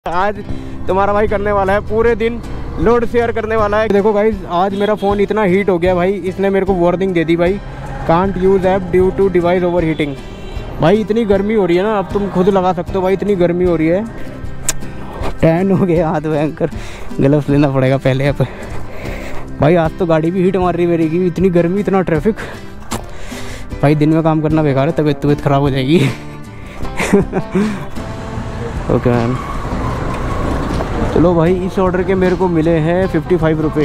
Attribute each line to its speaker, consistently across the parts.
Speaker 1: आज तुम्हारा भाई करने वाला है पूरे दिन लोड शेयर करने वाला है। देखो गाइस, आज मेरा फ़ोन इतना हीट हो गया भाई, इसने मेरे को वार्निंग दे दी भाई, can't use app due to device over heating. भाई इतनी गर्मी हो रही है ना, अब तुम खुद लगा सकते हो भाई, इतनी गर्मी हो रही है। टैन हो गया हाथ भयंकर, ग्लव्स लेना पड़ेगा पहले। अब भाई आज तो गाड़ी भी हीट मार रही है मेरी की, इतनी गर्मी इतना ट्रैफिक। भाई दिन में काम करना बेकार है, तबीयत ख़राब हो जाएगी। ओके मैम, चलो भाई इस ऑर्डर के मेरे को मिले हैं 55 रुपये।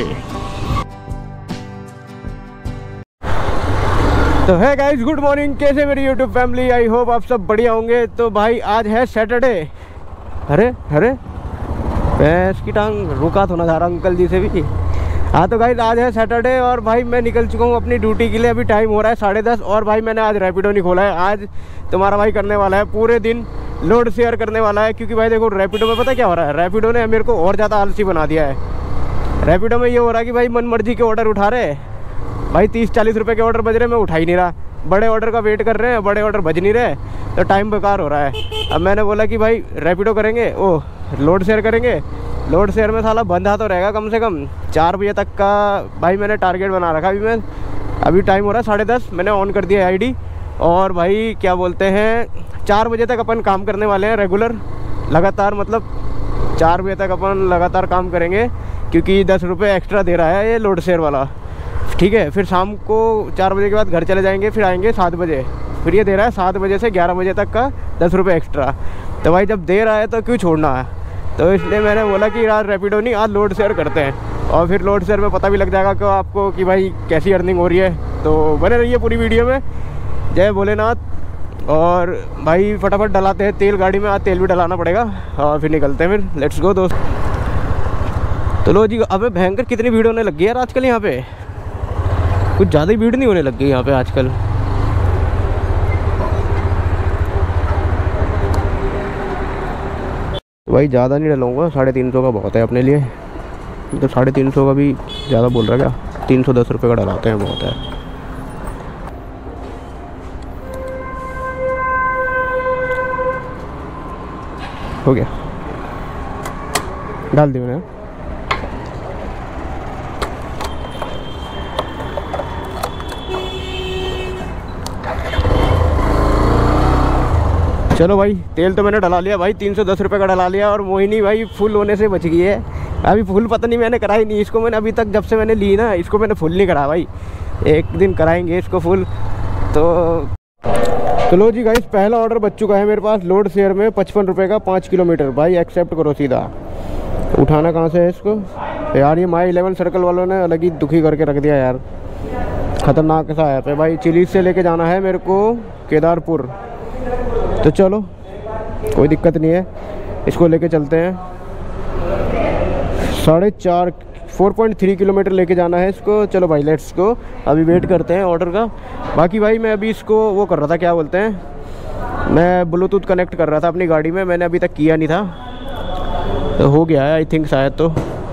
Speaker 1: तो है गाइज, गुड मॉर्निंग, कैसे मेरी यूट्यूब फैमिली, आई होप आप सब बढ़िया होंगे। तो भाई आज है सैटरडे। अरे अरे भैंस की टांग, रुका तो ना जा रहा अंकल जी से भी। हाँ तो गाइज आज है सैटरडे और भाई मैं निकल चुका हूँ अपनी ड्यूटी के लिए। अभी टाइम हो रहा है 10:30 और भाई मैंने आज रैपिडो नहीं खोला है। आज तुम्हारा भाई करने वाला है पूरे दिन लोड शेयर करने वाला है, क्योंकि भाई देखो रैपिडो में पता क्या हो रहा है, रैपिडो ने मेरे को और ज़्यादा आलसी बना दिया है। रैपिडो में ये हो रहा है कि भाई मन मर्जी के ऑर्डर उठा रहे भाई, 30-40 रुपये के ऑर्डर बज रहे, मैं उठा ही नहीं रहा। बड़े ऑर्डर का वेट कर रहे हैं, बड़े ऑर्डर बज नहीं रहे, तो टाइम बेकार हो रहा है। अब मैंने बोला कि भाई रैपिडो करेंगे, लोड शेयर करेंगे। लोड शेयर में साला बंधा तो रहेगा कम से कम 4 बजे तक का भाई मैंने टारगेट बना रखा। अभी टाइम हो रहा है 10:30, मैंने ऑन कर दिया आईडी। और भाई क्या बोलते हैं, 4 बजे तक अपन काम करने वाले हैं रेगुलर, लगातार, मतलब 4 बजे तक अपन लगातार काम करेंगे, क्योंकि 10 रुपये एक्स्ट्रा दे रहा है ये लोड शेयर वाला। ठीक है, फिर शाम को 4 बजे के बाद घर चले जाएंगे, फिर आएंगे 7 बजे, फिर ये दे रहा है 7 बजे से 11 बजे तक का 10 रुपये एक्स्ट्रा। तो भाई जब दे रहा है तो क्यों छोड़ना है, तो इसलिए मैंने बोला कि आज रैपिडो नहीं, आज लोड शेयर करते हैं। और फिर लोड शेयर में पता भी लग जाएगा कि आपको कि भाई कैसी अर्निंग हो रही है। तो बने रहिए पूरी वीडियो में। जय भोलेनाथ। और भाई फटाफट डलाते हैं तेल गाड़ी में, आज तेल भी डलाना पड़ेगा और फिर निकलते हैं, फिर लेट्स गो दोस्त। तो लो जी, अबे भयंकर कितनी भीड़ होने लगी है यार आजकल यहाँ पे, कुछ ज़्यादा ही भीड़ नहीं होने लग गई यहाँ पे आजकल। भाई ज़्यादा नहीं डलाऊँगा, 350 का बहुत है अपने लिए। तो 350 का भी ज़्यादा बोल रहा क्या, 310 रुपये का डलाते हैं, बहुत है। हो गया, डाल दी मैंने। चलो भाई तेल तो मैंने डला लिया भाई, 310 रुपये का डला लिया। और मोहिनी भाई फुल होने से बच गई है। अभी फुल पता नहीं मैंने कराई नहीं इसको, मैंने अभी तक जब से मैंने ली ना इसको मैंने फुल नहीं करा भाई। एक दिन कराएंगे इसको फुल। तो लो जी गाइस, पहला ऑर्डर बच चुका है मेरे पास लोड शेयर में 55 रुपये का 5 किलोमीटर। भाई एक्सेप्ट करो सीधा। उठाना कहाँ से है इसको यार, ये माई 11 सर्कल वालों ने अलग ही दुखी करके रख दिया यार, ख़तरनाक सा ऐप है भाई। चिलीज से लेके जाना है मेरे को केदारपुर, तो चलो कोई दिक्कत नहीं है, इसको लेके चलते हैं। 4.3 किलोमीटर लेके जाना है इसको। चलो भाई लेट्स गो, अभी वेट करते हैं ऑर्डर का। बाकी भाई मैं अभी इसको वो कर रहा था, क्या बोलते हैं, मैं ब्लूटूथ कनेक्ट कर रहा था अपनी गाड़ी में, मैंने अभी तक किया नहीं था, तो हो गया है आई थिंक शायद। तो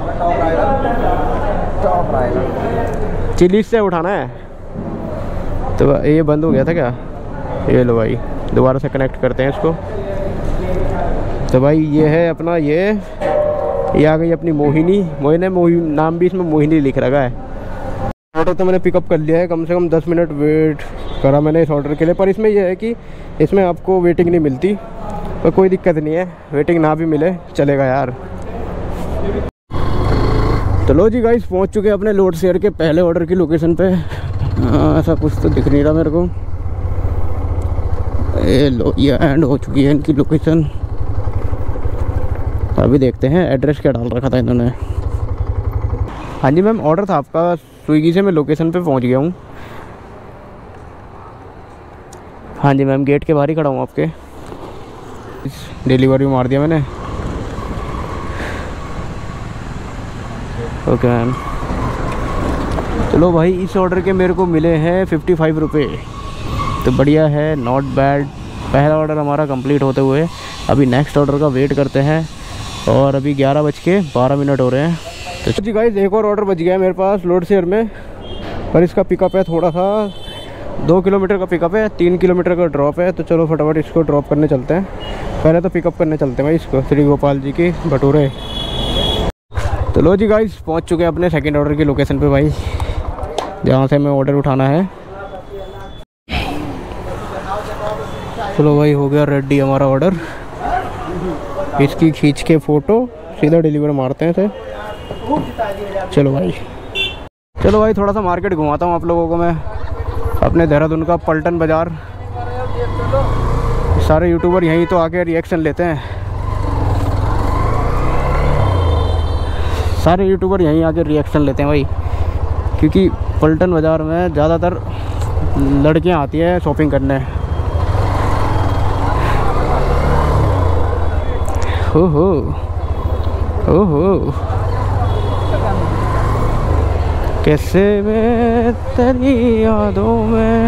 Speaker 1: चिलीज से उठाना है, तो ये बंद हो गया था क्या, ये लो भाई दोबारा से कनेक्ट करते हैं इसको। तो भाई ये है अपना, ये आ गई अपनी मोहिनी नाम भी इसमें मोहिनी लिख रखा है। ऑर्डर तो मैंने पिकअप कर लिया है, कम से कम 10 मिनट वेट करा मैंने इस ऑर्डर के लिए। पर इसमें यह है कि इसमें आपको वेटिंग नहीं मिलती, तो कोई दिक्कत नहीं है, वेटिंग ना भी मिले चलेगा यार। तो लो जी गाइस, पहुंच चुके हैं अपने लोड शेयर के पहले ऑर्डर की लोकेशन पे। ऐसा कुछ तो दिख नहीं रहा मेरे को। ये लो, ये एंड हो चुकी है इनकी लोकेशन। अभी देखते हैं एड्रेस क्या डाल रखा था इन्होंने। हाँ जी मैम, ऑर्डर था आपका स्विगी से, मैं लोकेशन पे पहुंच गया हूँ। हाँ जी मैम, गेट के बाहर ही खड़ा हूँ आपके। डिलीवरी मार दिया मैंने। ओके मैम, चलो भाई इस ऑर्डर के मेरे को मिले हैं 55 रुपये, तो बढ़िया है, नॉट बैड। पहला ऑर्डर हमारा कंप्लीट होते हुए अभी नेक्स्ट ऑर्डर का वेट करते हैं। और अभी 11:12 हो रहे हैं। तो जी गाइस, एक और ऑर्डर बच गया है मेरे पास लोड शेयर में, पर इसका पिकअप है थोड़ा सा 2 किलोमीटर का पिकअप है, 3 किलोमीटर का ड्रॉप है। तो चलो फटाफट इसको ड्रॉप करने चलते हैं। पहले तो पिकअप करने चलते हैं भाई इसको, श्री गोपाल जी की भटूरे। तो लो जी गाइस, पहुंच चुके हैं अपने सेकंड ऑर्डर की लोकेशन पे भाई, जहाँ से हमें ऑर्डर उठाना है। चलो भाई, हो गया रेडी हमारा ऑर्डर। इसकी खींच के फ़ोटो सीधा डिलीवर मारते हैं इसे। चलो भाई थोड़ा सा मार्केट घुमाता हूँ आप लोगों को मैं, अपने देहरादून का पलटन बाज़ार। सारे यूट्यूबर यहीं तो आके रिएक्शन लेते हैं, सारे यूट्यूबर यहीं आके रिएक्शन लेते हैं भाई, क्योंकि पलटन बाज़ार में ज़्यादातर लड़कियां आती है शॉपिंग करने। ओहो कैसे मैं तेरी यादों में।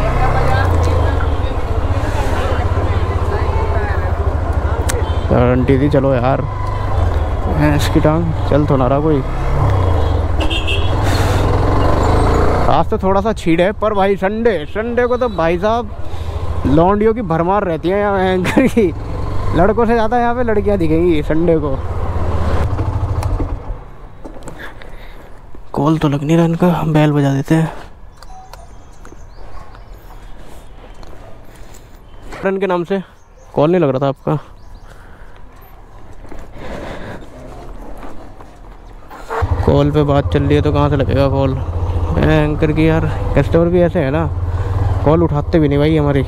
Speaker 1: गारंटी थी। चलो यार, इसकी टांग चल तो ना रहा कोई। आज तो थोड़ा सा छीड़ है, पर भाई संडे को तो भाई साहब लौंडियों की भरमार रहती है यहाँ एंकर की। लड़कों से ज़्यादा यहाँ पे लड़कियाँ दिखेंगी संडे को। कॉल तो लग नहीं रहा इनका, बैल बजा देते हैं। रन के नाम से कॉल नहीं लग रहा था आपका। कॉल पे बात चल रही है तो कहाँ से लगेगा कॉल एंकर की यार। कस्टमर भी ऐसे है ना, कॉल उठाते भी नहीं भाई हमारी।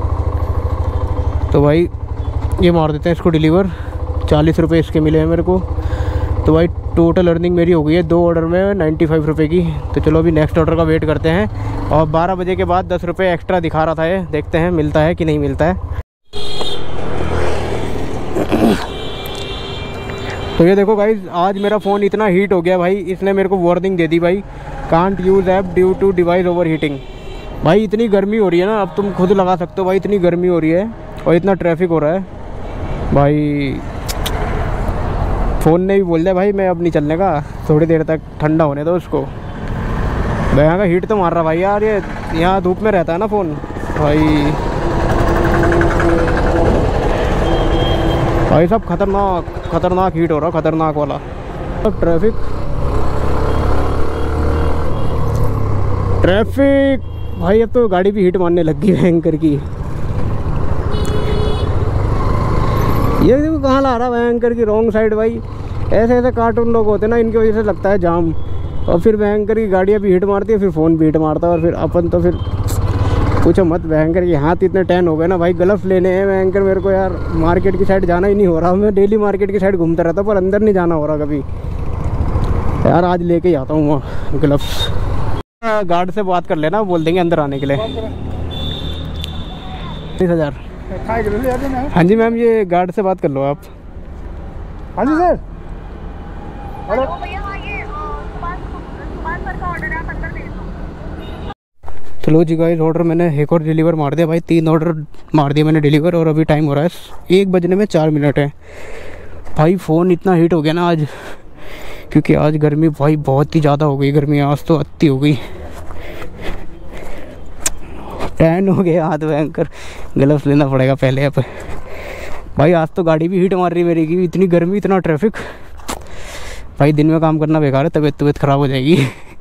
Speaker 1: तो भाई ये मार देते हैं इसको डिलीवर। 40 रुपये इसके मिले हैं मेरे को। तो भाई टोटल अर्निंग मेरी हो गई है 2 ऑर्डर में 95 रुपये की। तो चलो अभी नेक्स्ट ऑर्डर का वेट करते हैं। और 12 बजे के बाद 10 रुपये एक्स्ट्रा दिखा रहा था ये, देखते हैं मिलता है कि नहीं मिलता है। तो ये देखो गाइज, आज मेरा फ़ोन इतना हीट हो गया भाई, इसने मेरे को वार्निंग दे दी भाई, can't use app due to device over heating. भाई इतनी गर्मी हो रही है ना, अब तुम खुद लगा सकते हो भाई, इतनी गर्मी हो रही है और इतना ट्रैफिक हो रहा है भाई। फ़ोन ने भी बोल दिया भाई मैं अब नहीं चलने का, थोड़ी देर तक ठंडा होने दो उसको। यहाँ का हीट तो मार रहा भाई यार, ये यहाँ धूप में रहता है ना फ़ोन भाई सब खतरनाक हीट हो रहा, खतरनाक वाला। ट्रैफिक भाई, अब तो गाड़ी भी हीट मारने लग गई भयंकर की। ये देखो कहाँ ला रहा भयंकर की, रॉन्ग साइड भाई। ऐसे कार्टून लोग होते हैं ना, इनकी वजह से लगता है जाम, और फिर भयंकर की गाड़ियाँ भी हीट मारती है, फिर फ़ोन भी हीट मारता है, और फिर अपन तो फिर पूछो मत। भयंकर के हाथ इतने टैन हो गए ना भाई, ग्लव्स लेने हैं भयंकर मेरे को यार। मार्केट की साइड जाना ही नहीं हो रहा, मैं डेली मार्केट की साइड घूमता रहता, पर अंदर नहीं जाना हो रहा कभी यार। आज लेके ही आता हूँ वहाँ ग्लव्स। गार्ड से बात कर लेना, बोल देंगे अंदर आने के लिए। 30,000। हाँ जी मैम, ये गार्ड से बात कर लो आप।
Speaker 2: हाँ जी सर।
Speaker 3: हेलो भैया, हाँ ये सुभाष सर का ऑर्डर है, आप अंदर भेज दो।
Speaker 1: चलो जी गाइस, ऑर्डर मैंने एक और डिलीवर मार दिया भाई। 3 ऑर्डर मार दिए मैंने डिलीवर, और अभी टाइम हो रहा है 1 बजने में 4 मिनट है भाई। फ़ोन इतना हीट हो गया ना आज, क्योंकि आज गर्मी भाई बहुत ही ज़्यादा हो गई। गर्मी आज तो अति हो गई, टैन हो गया हाथ भयंकर। ग्लव्स लेना पड़ेगा पहले अब भाई। आज तो गाड़ी भी हीट मार रही मेरी की, इतनी गर्मी इतना ट्रैफिक भाई। दिन में काम करना बेकार है, तबीयत ख़राब हो जाएगी।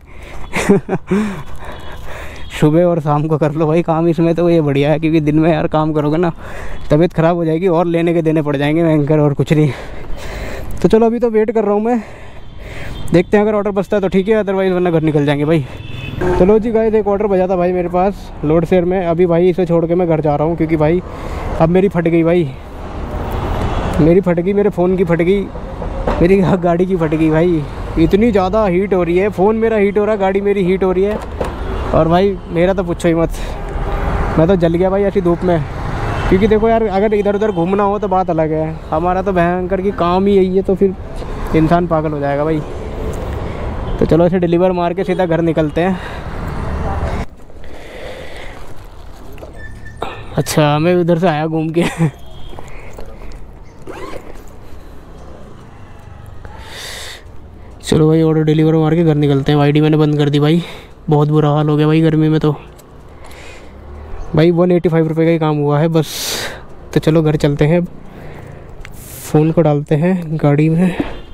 Speaker 1: सुबह और शाम को कर लो भाई काम, इसमें तो ये बढ़िया है, क्योंकि दिन में यार काम करोगे ना तबीयत ख़राब हो जाएगी और लेने के देने पड़ जाएंगे भयंकर, और कुछ नहीं। तो चलो अभी तो वेट कर रहा हूँ मैं, देखते हैं अगर ऑर्डर बचता है तो ठीक है, अदरवाइज़ वरना घर निकल जाएंगे भाई। चलो जी गाइस, एक ऑर्डर बचा था भाई मेरे पास लोड शेयर में। अभी भाई इसे छोड़ के मैं घर जा रहा हूँ, क्योंकि भाई अब मेरी फट गई भाई, मेरी फट गई, मेरे फ़ोन की फट गई, मेरी गाड़ी की फट गई भाई। इतनी ज़्यादा हीट हो रही है, फ़ोन मेरा हीट हो रहा है, गाड़ी मेरी हीट हो रही है, और भाई मेरा तो पूछो ही मत, मैं तो जल गया भाई ऐसी धूप में। क्योंकि देखो यार, अगर इधर उधर घूमना हो तो बात अलग है, हमारा तो भयंकर की काम ही यही है, तो फिर इंसान पागल हो जाएगा भाई। तो चलो इसे डिलीवर मार के सीधा घर निकलते हैं। अच्छा, मैं उधर से आया घूम के। चलो भाई, ऑर्डर डिलीवर मार के घर निकलते हैं। आईडी मैंने बंद कर दी भाई, बहुत बुरा हाल हो गया भाई गर्मी में तो। भाई 185 रुपये का ही काम हुआ है बस। तो चलो घर चलते हैं, अब फ़ोन को डालते हैं गाड़ी में।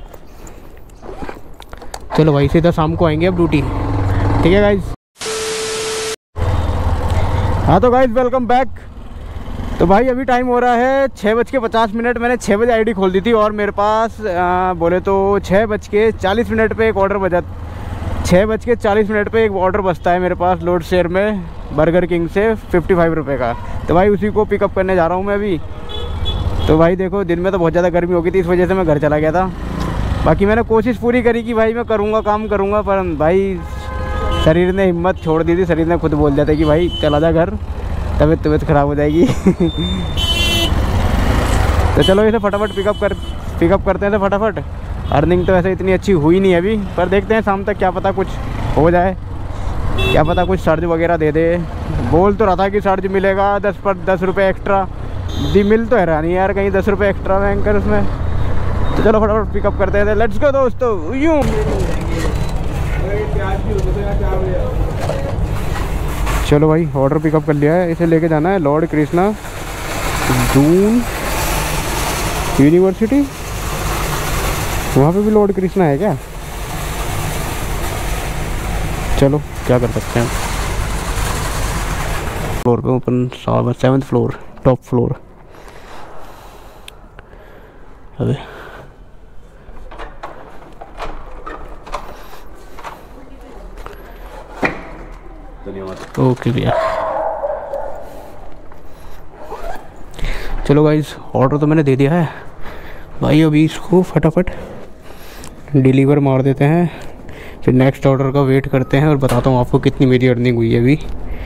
Speaker 1: चलो भाई सीधा शाम को आएंगे अब ड्यूटी, ठीक है गाइज। हाँ तो गाइज वेलकम बैक। तो भाई अभी टाइम हो रहा है 6:50। मैंने 6 बजे आईडी खोल दी थी और मेरे पास बोले तो 6:40 पे एक ऑर्डर बचा। 6:40 पे एक ऑर्डर बचता है मेरे पास लोड शेयर में बर्गर किंग से 55 रुपये का। तो भाई उसी को पिकअप करने जा रहा हूँ मैं अभी। तो भाई देखो दिन में तो बहुत ज़्यादा गर्मी हो गई थी, इस वजह से मैं घर चला गया था। बाकी मैंने कोशिश पूरी करी कि भाई मैं करूँगा, काम करूँगा, पर भाई शरीर ने हिम्मत छोड़ दी थी। शरीर ने खुद बोल दिया था कि भाई चला जा घर, तबीयत ख़राब हो जाएगी। तो चलो इसे फटाफट पिकअप करते हैं तो फटाफट। अर्निंग तो वैसे इतनी अच्छी हुई नहीं अभी, पर देखते हैं शाम तक, क्या पता कुछ हो जाए, क्या पता कुछ सर्ज वगैरह दे दे। बोल तो रहा था कि सर्ज मिलेगा 10 रुपये एक्स्ट्रा, जी मिल तो है नहीं यार कहीं 10 रुपये एक्स्ट्रा में एंकर उसमें। तो चलो फटाफट पिकअप करते हैं, लेट्स गो दोस्तों। यूँ चलो भाई ऑर्डर पिकअप कर लिया है, इसे लेके जाना है लॉर्ड कृष्णा दून यूनिवर्सिटी। वहाँ पे भी लॉर्ड कृष्णा है क्या? चलो क्या कर सकते हैं। फ्लोर पे open 7th floor, top floor. अबे ओके भैया। चलो गाइस ऑर्डर तो मैंने दे दिया है भाई, अभी इसको फटाफट डिलीवर मार देते हैं, फिर नेक्स्ट ऑर्डर का वेट करते हैं और बताता हूँ आपको कितनी मेरी अर्निंग हुई है अभी।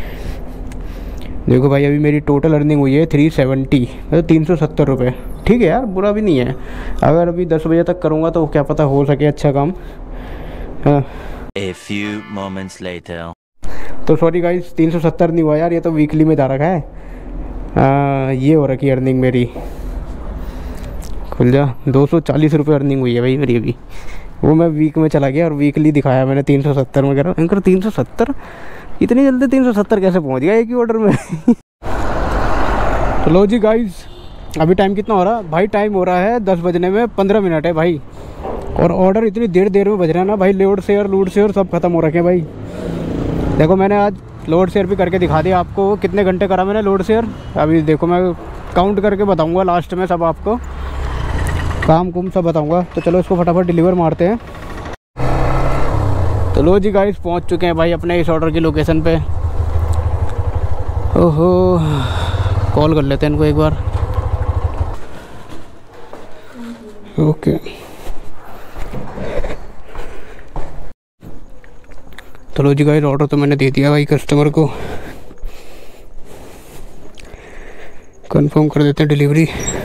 Speaker 1: देखो भाई अभी मेरी टोटल अर्निंग हुई है 370, मतलब 370 रुपये। ठीक है यार, बुरा भी नहीं है। अगर अभी 10 बजे तक करूँगा तो क्या पता हो सके अच्छा काम। हाँ
Speaker 4: A few moments later.
Speaker 1: तो सॉरी गाइस 370 नहीं हुआ यार, ये तो वीकली में जा रखा है। ये हो रखी अर्निंग मेरी, खुल जा 240 रुपये अर्निंग हुई है भाई मेरी अभी। वो मैं वीक में चला गया और वीकली दिखाया मैंने 370 वगैरह। एंकर 370 इतनी जल्दी 370 कैसे पहुंच गया एक ही ऑर्डर में। तो लो जी गाइस अभी टाइम कितना हो रहा भाई? टाइम हो रहा है 10 बजने में 15 मिनट है भाई, और ऑर्डर इतनी देर में बज रहा है ना भाई। लोड शेयर सब खत्म हो रखे हैं भाई। देखो मैंने आज लोड शेयर भी करके दिखा दिया आपको, कितने घंटे करा मैंने लोड शेयर। अभी देखो मैं काउंट करके बताऊंगा लास्ट में सब, आपको काम कुम सब बताऊंगा। तो चलो इसको फटाफट डिलीवर मारते हैं। तो लो जी गाइस पहुंच चुके हैं भाई अपने इस ऑर्डर की लोकेशन पे। ओहो कॉल कर लेते हैं इनको एक बार। ओके तो लो जी गाइस ऑर्डर तो मैंने दे दिया भाई कस्टमर को, कंफर्म कर देते हैं डिलीवरी।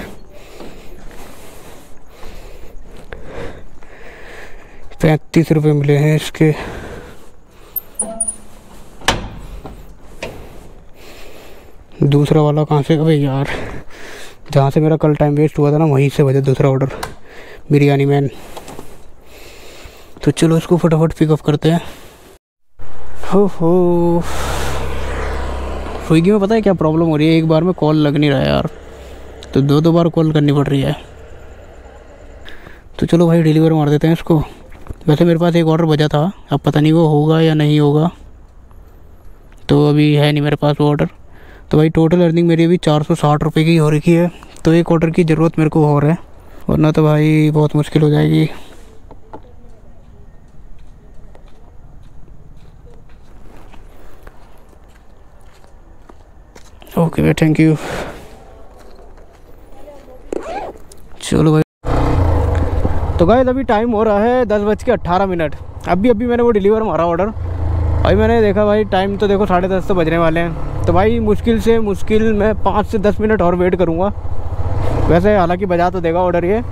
Speaker 1: ₹35 मिले हैं इसके। दूसरा वाला कहाँ से? अबे यार जहाँ से मेरा कल टाइम वेस्ट हुआ था ना वहीं से बजा दूसरा ऑर्डर, बिरयानी मैन। तो चलो इसको फटाफट पिकअप करते हैं। हो स्विगी में पता है क्या प्रॉब्लम हो रही है? एक बार में कॉल लग नहीं रहा है यार, तो दो बार कॉल करनी पड़ रही है। तो चलो भाई डिलीवर मार देते हैं इसको। वैसे मेरे पास एक ऑर्डर बचा था, अब पता नहीं वो होगा या नहीं होगा, तो अभी है नहीं मेरे पास वो ऑर्डर। तो भाई टोटल अर्निंग मेरी अभी 460 रुपये की हो रखी है। तो एक ऑर्डर की ज़रूरत मेरे को और है, वरना तो भाई बहुत मुश्किल हो जाएगी। ओके भाई थैंक यू। चलो भाई तो गाइस अभी टाइम हो रहा है 10:18। अभी मैंने वो डिलीवर मारा ऑर्डर भाई। मैंने देखा भाई टाइम तो देखो 10:30 तो बजने वाले हैं। तो भाई मुश्किल मैं 5 से 10 मिनट और वेट करूँगा। वैसे हालांकि बजा तो देगा ऑर्डर ये,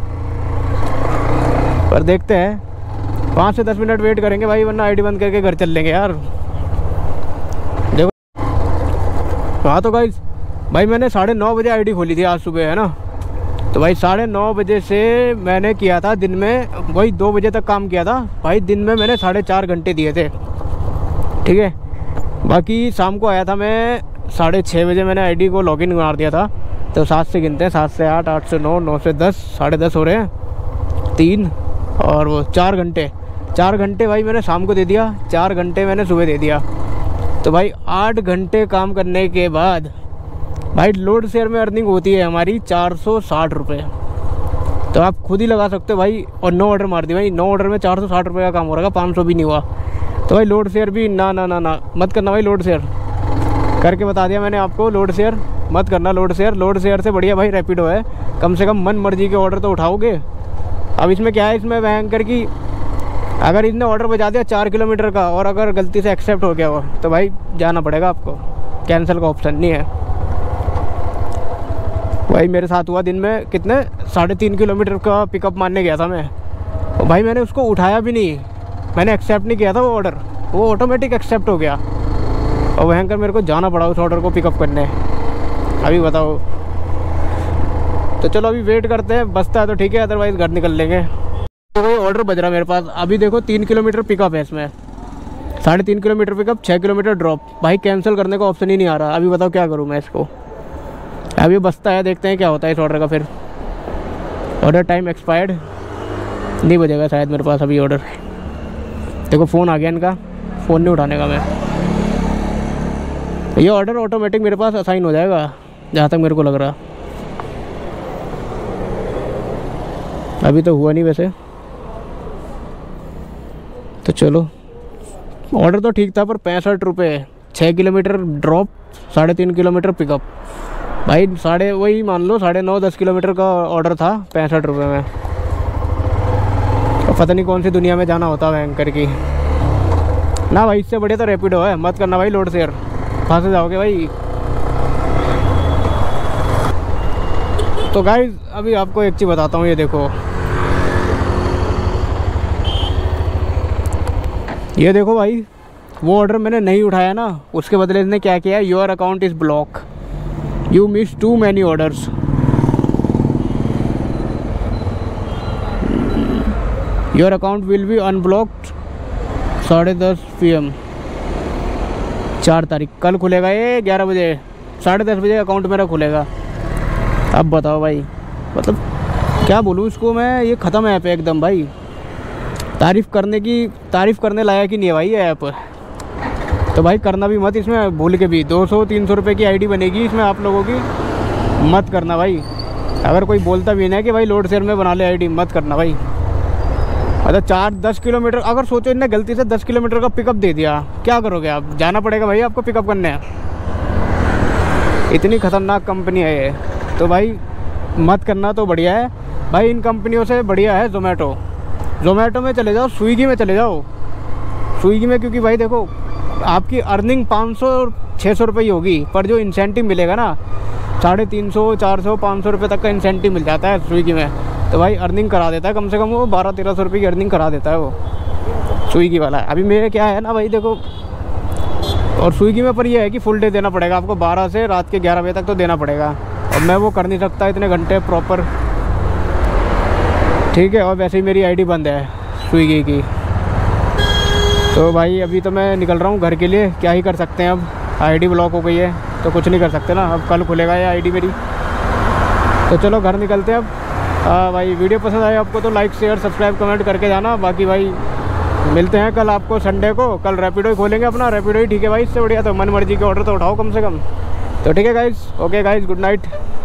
Speaker 1: पर देखते हैं 5 से 10 मिनट वेट करेंगे भाई, वरना आईडी बंद करके घर चल लेंगे यार। देखो हाँ तो गाइस भाई मैंने 9:30 बजे आईडी खोली थी आज सुबह, है ना। तो भाई 9:30 बजे से मैंने किया था दिन में, वही 2 बजे तक काम किया था भाई। दिन में मैंने 4.5 घंटे दिए थे, ठीक है। बाकी शाम को आया था मैं 6:30 बजे मैंने आईडी को लॉगिन मार दिया था। तो 7 से गिनते हैं, 7 से 8, 8 से 9, 9 से 10, 10:30 हो रहे हैं। 3 और वो 4 घंटे, 4 घंटे भाई मैंने शाम को दे दिया, 4 घंटे मैंने सुबह दे दिया। तो भाई 8 घंटे काम करने के बाद भाई लोड शेयर में अर्निंग होती है हमारी 460 रुपये। तो आप खुद ही लगा सकते हो भाई। और 9 ऑर्डर मार दी भाई, 9 ऑर्डर में 460 रुपये का काम हो रहा है, 500 भी नहीं हुआ। तो भाई लोड शेयर भी ना ना ना ना मत करना भाई। लोड शेयर करके बता दिया मैंने आपको, लोड शेयर मत करना। लोड शेयर से बढ़िया भाई रैपिडो है, कम से कम मन मर्जी के ऑर्डर तो उठाओगे। अब इसमें क्या है, इसमें भयंकर की अगर इसने ऑर्डर बजा दिया 4 किलोमीटर का और अगर गलती से एक्सेप्ट हो गया हो तो भाई जाना पड़ेगा आपको, कैंसिल का ऑप्शन नहीं है। भाई मेरे साथ हुआ दिन में कितने 3.5 किलोमीटर का पिकअप मारने गया था मैं, और भाई मैंने उसको उठाया भी नहीं, मैंने एक्सेप्ट नहीं किया था वो ऑर्डर, वो ऑटोमेटिक एक्सेप्ट हो गया और भयंकर मेरे को जाना पड़ा उस ऑर्डर को पिकअप करने। अभी बताओ। तो चलो अभी वेट करते हैं, बचता है तो ठीक है, अदरवाइज़ घर निकल लेंगे। तो भाई ऑर्डर बज रहा मेरे पास अभी, देखो 3 किलोमीटर पिकअप है इसमें, 3.5 किलोमीटर पिकअप, 6 किलोमीटर ड्रॉप। भाई कैंसिल करने का ऑप्शन ही नहीं आ रहा। अभी बताओ क्या करूँ मैं इसको। अभी बचता है, देखते हैं क्या होता है इस ऑर्डर का। फिर ऑर्डर टाइम एक्सपायर्ड, नहीं बजेगा शायद मेरे पास अभी ऑर्डर। देखो फ़ोन आ गया इनका, फ़ोन नहीं उठाने का मैं। ये ऑर्डर ऑटोमेटिक मेरे पास असाइन हो जाएगा जहाँ तक मेरे को लग रहा। अभी तो हुआ नहीं वैसे। तो चलो ऑर्डर तो ठीक था, पर 65 रुपये, 6 किलोमीटर ड्रॉप, 3.5 किलोमीटर पिकअप। भाई वही मान लो 9.5-10 किलोमीटर का ऑर्डर था 65 रुपये में। तो पता नहीं कौन सी दुनिया में जाना होता है एंकर की ना भाई। इससे बढ़िया तो रैपिडो है, मत करना भाई लोड शेयर, फंस जाओगे भाई। तो गाइस अभी आपको एक चीज़ बताता हूँ, ये देखो, ये देखो भाई, वो ऑर्डर मैंने नहीं उठाया ना, उसके बदले इसने क्या किया, your account is block, you miss too many orders. Your account will be unblocked 10:30 PM, 4 तारीख, कल खुलेगा ये 11 बजे, 10:30 बजे अकाउंट मेरा खुलेगा। अब बताओ भाई, मतलब क्या बोलूँ इसको मैं, ये ख़त्म ऐप है एकदम भाई। तारीफ़ करने लायक ही नहीं है भाई ये ऐप। तो भाई करना भी मत इसमें भूल के भी। 200-300 रुपये की आईडी बनेगी इसमें आप लोगों की, मत करना भाई। अगर कोई बोलता भी नहीं है कि भाई लोड शेयर में बना ले आईडी, मत करना भाई। अच्छा 4-10 किलोमीटर, अगर सोचो इनने गलती से 10 किलोमीटर का पिकअप दे दिया, क्या करोगे आप? जाना पड़ेगा भाई आपको पिकअप करने। इतनी ख़तरनाक कंपनी है ये। तो भाई मत करना तो बढ़िया है भाई। इन कंपनियों से बढ़िया है जोमेटो में चले जाओ, स्विगी में चले जाओ। स्विगी में क्योंकि भाई देखो आपकी अर्निंग 500-600 रुपये ही होगी, पर जो इंसेंटिव मिलेगा ना 350, 400, 500 रुपये तक का इंसेंटिव मिल जाता है स्विगी में। तो भाई अर्निंग करा देता है, कम से कम वो 1200-1300 रुपये की अर्निंग करा देता है वो स्विगी वाला। अभी मेरे क्या है ना भाई देखो, और स्विगी में पर ये है कि फुल डे देना पड़ेगा आपको, 12 से रात के 11 बजे तक तो देना पड़ेगा, और मैं वो कर नहीं सकता इतने घंटे प्रॉपर, ठीक है। और वैसे ही मेरी आईडी बंद है स्विगी की। तो भाई अभी तो मैं निकल रहा हूँ घर के लिए, क्या ही कर सकते हैं अब, आईडी ब्लॉक हो गई है तो कुछ नहीं कर सकते ना। अब कल खुलेगा ये आईडी मेरी। तो चलो घर निकलते हैं अब। भाई वीडियो पसंद आए आपको तो लाइक शेयर सब्सक्राइब कमेंट करके जाना। बाकी भाई मिलते हैं कल आपको संडे को, कल रैपिडो ही खोलेंगे अपना, रैपिडो ही ठीक है भाई। इससे बढ़िया तो मन मर्जी के ऑर्डर तो उठाओ कम से कम। तो ठीक है guys, okay guys, good night.